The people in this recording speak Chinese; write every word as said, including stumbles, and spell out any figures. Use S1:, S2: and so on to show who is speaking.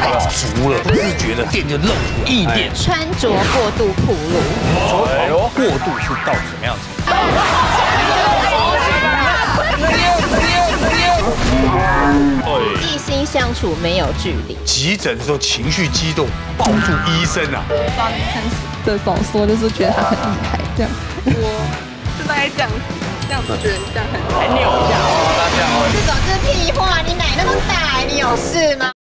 S1: 太足了，不自觉的电就漏出来，异电。
S2: 穿着过度暴露，
S1: 哎呦，过度是到什么样子？
S2: 异性相处没有距离，
S1: 急诊的时候情绪激动，抱住医生啊！
S3: 抓女生的手说，就是觉得他很厉害，这样。我是大概这样，这样子觉得这样很，还扭一下。
S2: 这种是屁话，你奶那么大，你有事吗？